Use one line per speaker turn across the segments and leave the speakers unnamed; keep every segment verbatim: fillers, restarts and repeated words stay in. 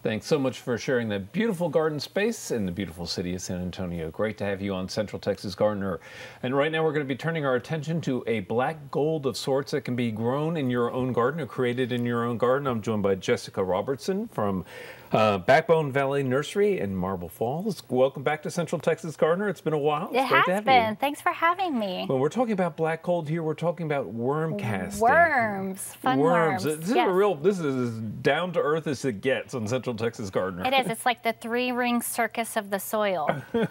Thanks so much for sharing that beautiful garden space in the beautiful city of San Antonio. Great to have you on Central Texas Gardener. And right now we're going to be turning our attention to a black gold of sorts that can be grown in your own garden or created in your own garden. I'm joined by Jessica Robertson from uh, Backbone Valley Nursery in Marble Falls. Welcome back to Central Texas Gardener. It's been a while. It's
it
great
has
to have
been.
You.
Thanks for having me.
When we're talking about black gold here, we're talking about worm casting.
Worms. Fun worms.
Worms. This is
yes.
a real, this is as down to earth as it gets on Central Texas Gardener.
It is. It's like the three-ring circus of the soil.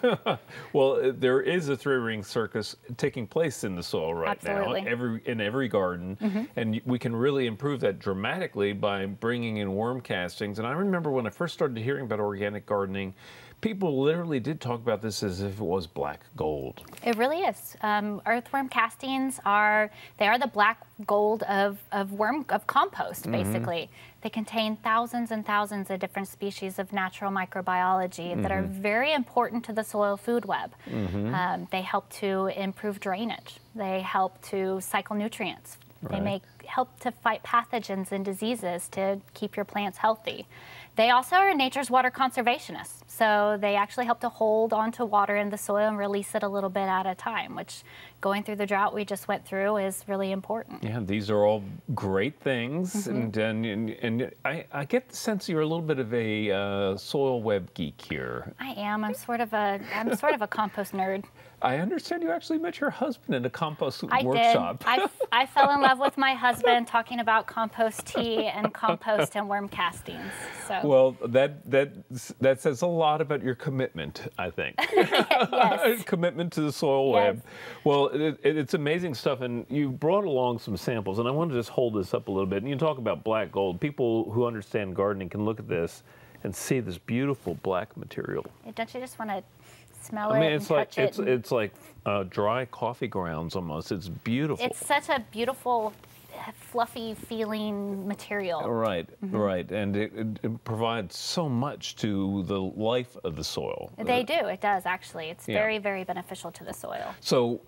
Well, there is a three-ring circus taking place in the soil right
Absolutely.
now, every in every garden,
mm-hmm.
and we can really improve that dramatically by bringing in worm castings. And I remember when I first started hearing about organic gardening, people literally did talk about this as if it was black gold.
It really is. Um, earthworm castings are, they are the black gold of, of worm, of compost, basically. Mm-hmm. They contain thousands and thousands of different species of natural microbiology mm-hmm. that are very important to the soil food web. Mm-hmm. um, they help to improve drainage. They help to cycle nutrients. They
Right.
make, help to fight pathogens and diseases to keep your plants healthy. They also are nature's water conservationists, so they actually help to hold onto water in the soil and release it a little bit at a time, which going through the drought we just went through is really important.
Yeah, these are all great things, mm-hmm. and, and and and I, I get the sense you're a little bit of a uh, soil web geek here.
I am. I'm sort of a I'm sort of a compost nerd.
I understand you actually met your husband in a compost
I
workshop.
did. I, I fell in love with my husband talking about compost tea and compost and worm castings. So.
Well, that that that says a lot about your commitment, I think.
Yes.
Commitment to the soil
Yes.
web. Well, it, it, it's amazing stuff, and you brought along some samples, and I want to just hold this up a little bit. And you talk about black gold. People who understand gardening can look at this and see this beautiful black material.
Don't you just want to smell
I mean,
it
it's
and
like
touch it?
it's it's like uh, dry coffee grounds almost. It's beautiful.
It's such a beautiful, fluffy feeling material.
Right,
mm-hmm.
right, and it, it, it provides so much to the life of the soil.
They do. It does actually. It's
Yeah.
very, very beneficial to the soil.
So,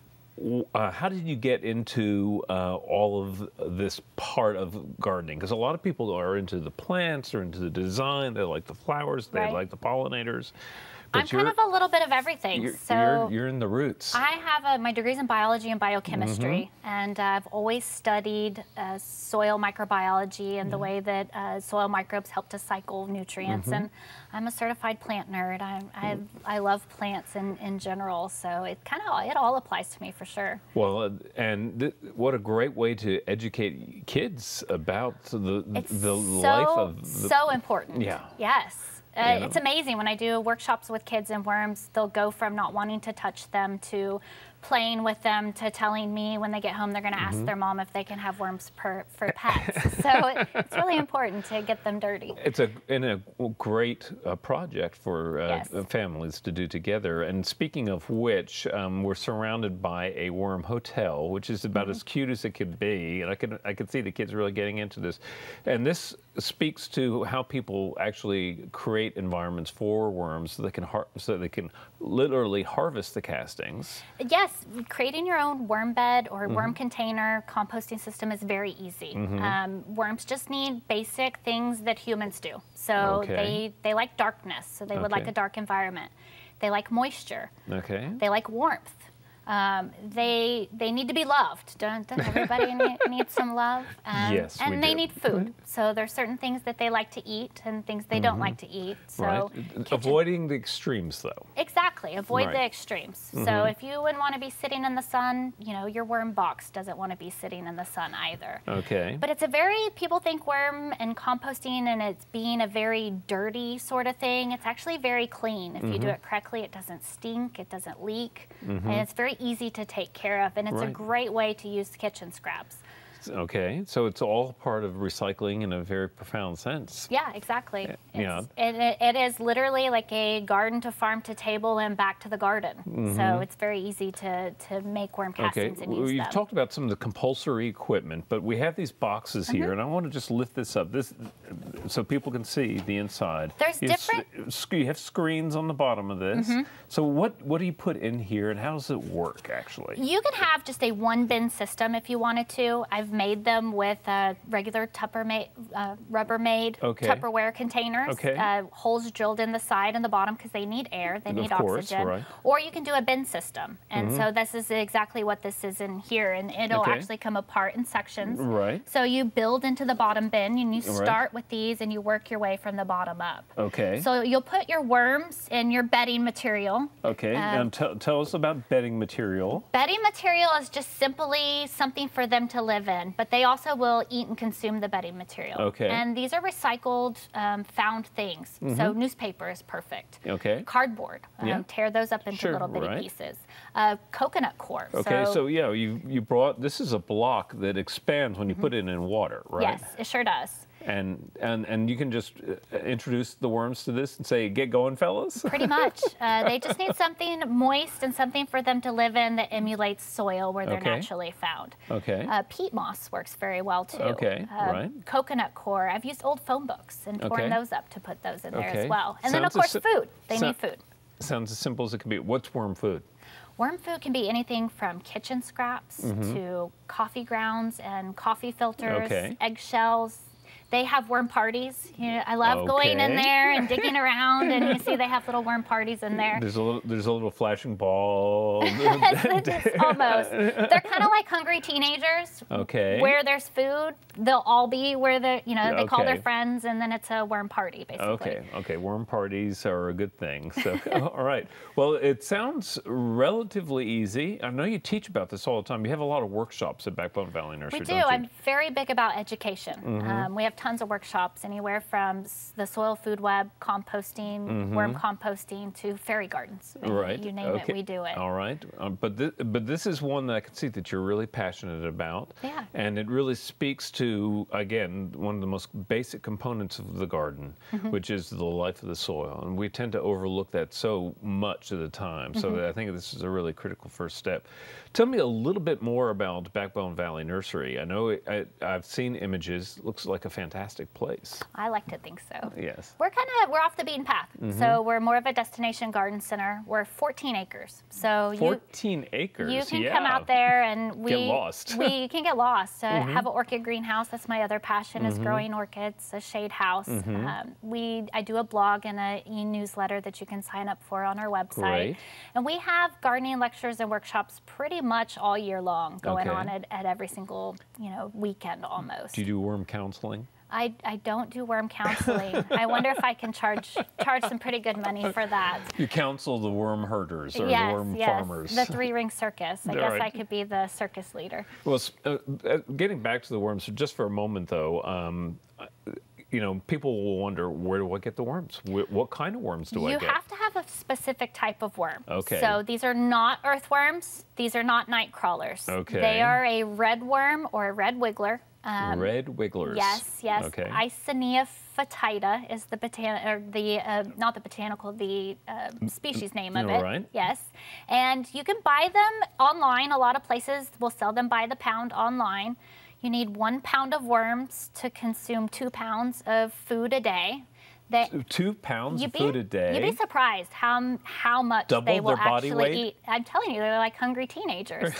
uh, how did you get into uh, all of this part of gardening? Because a lot of people are into the plants, or into the design. They like the flowers. They
Right.
like the pollinators.
I'm kind of a little bit of everything.
You're,
so
you're, you're in the roots.
I have a, my degrees in biology and biochemistry,
mm-hmm.
and uh, I've always studied uh, soil microbiology and mm-hmm. the way that uh, soil microbes help to cycle nutrients. Mm-hmm. And I'm a certified plant nerd. I I, I love plants in, in general, so it kind of it all applies to me for sure.
Well, uh, and th what a great way to educate kids about the
It's
the
so,
life of the,
so important.
Yeah.
Yes. Uh,
You know?
It's amazing when I do workshops with kids and worms, they'll go from not wanting to touch them to playing with them to telling me when they get home they're going to
mm-hmm.
ask their mom if they can have worms per, for pets. So it, it's really important to get them dirty.
It's a and a great uh, project for uh,
Yes.
families to do together. And speaking of which, um, we're surrounded by a worm hotel, which is about mm-hmm. as cute as it could be. And I could I could see the kids really getting into this. And this speaks to how people actually create environments for worms so they can har so they can literally harvest the castings.
Yes, creating your own worm bed or
mm-hmm.
worm container composting system is very easy.
Mm-hmm.
um, worms just need basic things that humans do. So
Okay.
they, they like darkness, so they would like
Okay.
a dark environment. They like moisture.
Okay.
They like warmth. Um, they they need to be loved. Don't, don't everybody need, need some love? Um,
Yes, we
and they
do.
need food. So there's certain things that they like to eat and things they don't like to eat. So
Right.
kitchen-
Avoiding the extremes, though.
Exactly. Avoid
Right.
the extremes.
Mm-hmm.
So if you wouldn't want to be sitting in the sun, you know, your worm box doesn't want to be sitting in the sun either.
Okay.
But it's a very, people think worm and composting and it's being a very dirty sort of thing. It's actually very clean. If
mm-hmm.
you do it correctly, it doesn't stink, it doesn't leak,
mm-hmm.
and it's very easy to take care of. And it's
Right.
a great way to use kitchen scraps.
Okay, so it's all part of recycling in a very profound sense.
Yeah, exactly.
Yeah.
It's, it, it, it is literally like a garden to farm to table and back to the garden.
Mm-hmm.
So it's very easy to, to make worm castings
Okay,
and
well,
use
you've
them.
talked about some of the compulsory equipment, but we have these boxes
Mm-hmm.
here, and I want to just lift this up this so people can see the inside.
There's
you have,
different-
s- sc- you have screens on the bottom of this.
Mm-hmm.
So what, what do you put in here, and how does it work, actually?
You can have just a one bin system if you wanted to. I've I've made them with uh, regular Tupperware, uh, Rubbermaid
okay.
Tupperware containers,
okay.
uh, holes drilled in the side and the bottom because they need air, they need
of course,
oxygen.
Right.
Or you can do a bin system, and mm-hmm. so this is exactly what this is in here, and it'll
okay.
actually come apart in sections.
Right.
So you build into the bottom bin, and you start
right.
with these, and you work your way from the bottom up.
Okay.
So you'll put your worms in your bedding material.
Okay.
Um,
now tell us about bedding material.
Bedding material is just simply something for them to live in, but they also will eat and consume the bedding material.
Okay.
And these are recycled, um, found things. Mm-hmm. So newspaper is perfect.
Okay.
Cardboard. Um,
yeah.
Tear those up into
sure,
little bitty
right.
pieces. Uh, coconut core.
Okay.
So,
so yeah, you you brought this is a block that expands when you mm-hmm. put it in water, right?
Yes, it sure does.
And and and you can just uh, introduce the worms to this and say, "Get going, fellas."
Pretty much. Uh, they just need something moist and something for them to live in that emulates soil where they're
okay.
naturally found.
Okay.
Uh, peat moss works very well too.
Okay.
Uh,
right.
Coconut core. I've used old phone books and torn
okay.
those up to put those in there
okay.
as well. And
Sounds
then of course food. They
so
need food.
Sounds as simple as it can be. What's worm food?
Worm food can be anything from kitchen scraps mm-hmm. to coffee grounds and coffee filters,
okay.
eggshells. They have worm parties. You know, I love
okay.
going in there and digging around, and you see they have little worm parties in there.
There's a little, there's a little flashing ball.
Almost. They're kind of like hungry teenagers.
Okay.
Where there's food, they'll all be where the, you know, they
okay.
call their friends, and then it's a worm party, basically.
Okay. Okay. Worm parties are a good thing. So, all right. Well, it sounds relatively easy. I know you teach about this all the time. You have a lot of workshops at Backbone Valley Nursery.
We do.
Don't you?
I'm very big about education.
Mm-hmm.
Um, we have tons of workshops, anywhere from the soil food web, composting,
mm-hmm.
worm composting, to fairy gardens. I mean,
right.
You name
okay.
it, we do it.
All right. Um, but, th but this is one that I can see that you're really passionate about.
Yeah.
And it really speaks to, again, one of the most basic components of the garden, mm-hmm. which is the life of the soil. And we tend to overlook that so much of the time. So mm-hmm. I think this is a really critical first step. Tell me a little bit more about Backbone Valley Nursery. I know it, I, I've seen images. Looks like a fantastic place.
I like to think so.
Yes.
We're kind of, we're off the beaten path. Mm-hmm. So we're more of a destination garden center. We're fourteen acres. So
fourteen
you,
acres,
You can
yeah.
come out there and we...
Get lost.
we can get lost. Uh,
mm-hmm.
Have an orchid greenhouse. That's my other passion, mm-hmm. is growing orchids, a shade house.
Mm-hmm.
um, we, I do a blog and an e-newsletter that you can sign up for on our website.
Great.
And we have gardening lectures and workshops pretty much all year long going
okay.
on at, at every single, you know, weekend almost.
Do you do worm counseling?
I, I don't do worm counseling. I wonder if I can charge charge some pretty good money for that.
You counsel the worm herders or
yes,
the worm
yes.
farmers.
The three-ring circus. I guess
right.
I could be the circus leader.
Well, uh, getting back to the worms, just for a moment though, um, you know, people will wonder, where do I get the worms? What kind of worms do
you
I get?
You have to have a specific type of worm.
Okay.
So these are not earthworms. These are not night crawlers.
Okay.
They are a red worm or a red wiggler.
Um, red wigglers.
Yes, yes.
Okay.
Icenia fetida is the botan or the uh, not the botanical, the uh, species name of
All
it.
right.
Yes, and you can buy them online. A lot of places will sell them by the pound online. You need one pound of worms to consume two pounds of food a day. They,
Two pounds of
be,
food a day?
You'd be surprised how how much
Double
they will
their body
actually
weight?
eat. I'm telling you, they're like hungry teenagers.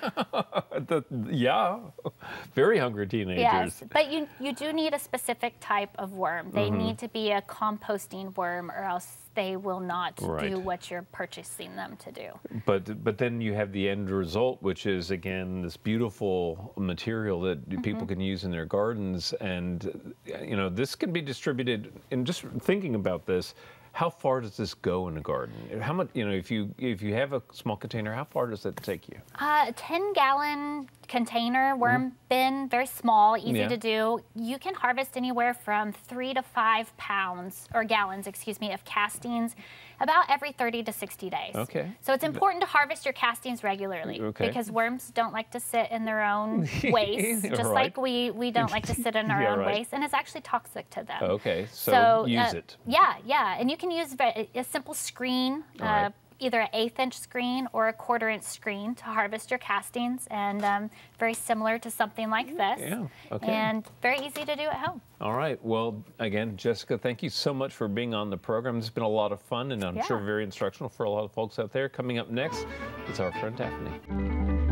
the, yeah, very hungry teenagers.
Yes, but you you do need a specific type of worm. They
mm-hmm.
need to be a composting worm, or else they will not
right.
do what you're purchasing them to do.
But but then you have the end result, which is again this beautiful material that mm-hmm. people can use in their gardens, and you know this can be distributed. And just thinking about this, how far does this go in a garden? How much, you know, if you if you have a small container, how far does that take you?
Uh, a ten gallon container worm mm-hmm. bin, very small, easy
yeah.
to do. You can harvest anywhere from three to five pounds or gallons, excuse me, of castings about every thirty to sixty days.
Okay.
So it's important to harvest your castings regularly
okay.
because worms don't like to sit in their own waste, just
right.
like we we don't like to sit in our
yeah,
own
right.
waste, and it's actually toxic to them.
Okay, so,
so
use
uh,
it.
Yeah, yeah, and you can use a simple screen. Uh,
right.
Either an eighth inch screen or a quarter inch screen to harvest your castings, and um, very similar to something like this.
Yeah, okay.
And very easy to do at home.
All right. Well, again, Jessica, thank you so much for being on the program. It's been a lot of fun, and I'm
yeah.
sure very instructional for a lot of folks out there. Coming up next, it's our friend Daphne.